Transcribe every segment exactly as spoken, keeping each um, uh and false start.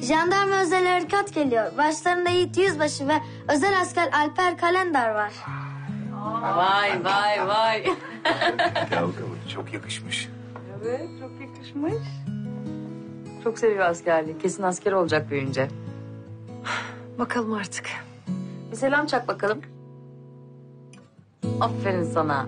Jandarma özel harekat geliyor. Başlarında Yiğit Yüzbaşı ve özel asker Alper Kalender var. Vay vay vay. Gel bakalım, çok yakışmış. Evet, çok yakışmış. Çok seviyor askerliği. Kesin asker olacak büyüyünce. Bakalım artık. Bir selam çak bakalım. Aferin sana.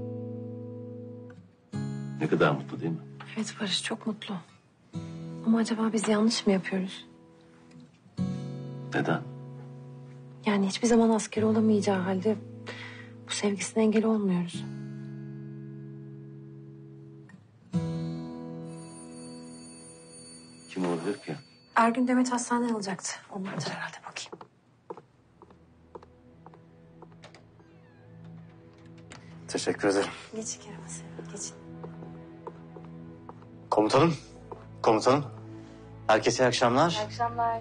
Ne kadar mutlu değil mi? Evet Barış çok mutlu. Ama acaba biz yanlış mı yapıyoruz? Neden? Yani hiçbir zaman asker olamayacağı halde bu sevgisine engel olmuyoruz. Kim olabilir ki? Ergün Demet hastaneden alacaktı. Onlardır herhalde bakayım. Teşekkür ederim. Geç Kerem Asya, geç. Komutanım, komutanım. Herkese iyi akşamlar. İyi akşamlar.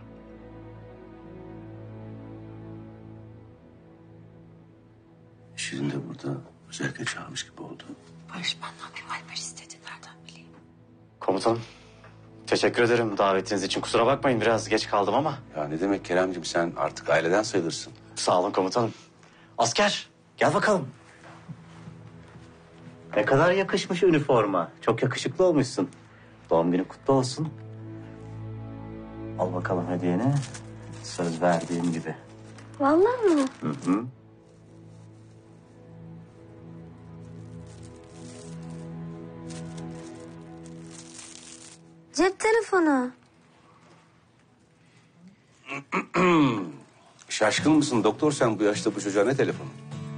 Şirin de burada özellikle çağırmış gibi oldu. Barış ben ne yapayım? Alper istedi. Nereden bileyim? Komutanım, teşekkür ederim davetiniz için. Kusura bakmayın biraz geç kaldım ama. Ya ne demek Keremciğim, sen artık aileden sayılırsın. Sağ olun komutanım. Asker, gel bakalım. Ne kadar yakışmış üniforma. Çok yakışıklı olmuşsun. Doğum günü kutlu olsun. Al bakalım hediyeni. Söz verdiğim gibi. Vallahi mı? Hı hı. Cep telefonu. Şaşkın mısın doktor, sen bu yaşta bu çocuğa ne telefonu?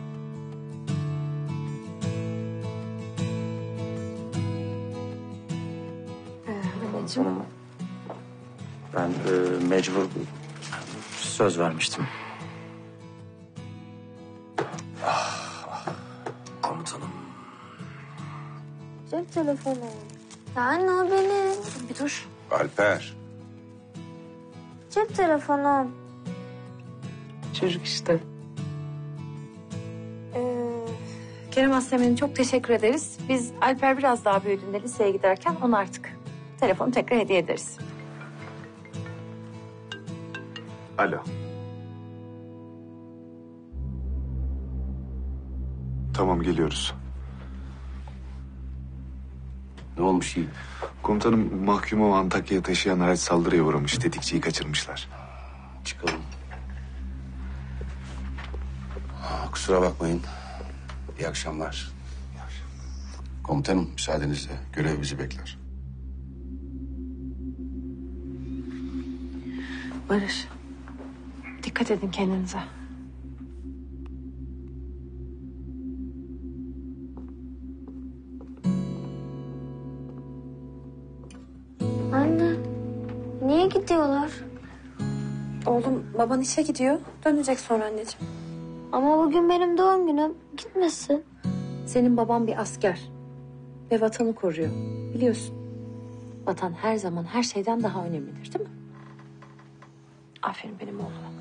Anneciğim. Ben e, mecbur söz vermiştim. Komutanım. Cep telefonu. Ya anne o benim. Bir dur. Alper. Cep telefonum. Çocuk işte. Ee, Kerem Aslemen'e çok teşekkür ederiz. Biz Alper biraz daha büyüdüğünde liseye giderken ona artık telefonu tekrar hediye ederiz. Alo. Tamam geliyoruz. Ne olmuş iyi? Komutanım mahkumu Antakya'ya taşıyan araç saldırıya uğramış. Tetikçiyi kaçırmışlar. Çıkalım. Aa, kusura bakmayın. İyi akşamlar. Komutanım müsaadenizle görev bizi bekler. Barış, dikkat edin kendinize. Anne, niye gidiyorlar? Oğlum baban işe gidiyor. Dönecek sonra anneciğim. Ama bugün benim doğum günüm. Gitmesin. Senin baban bir asker. Ve vatanı koruyor. Biliyorsun. Vatan her zaman her şeyden daha önemlidir değil mi? Aferin benim oğluma.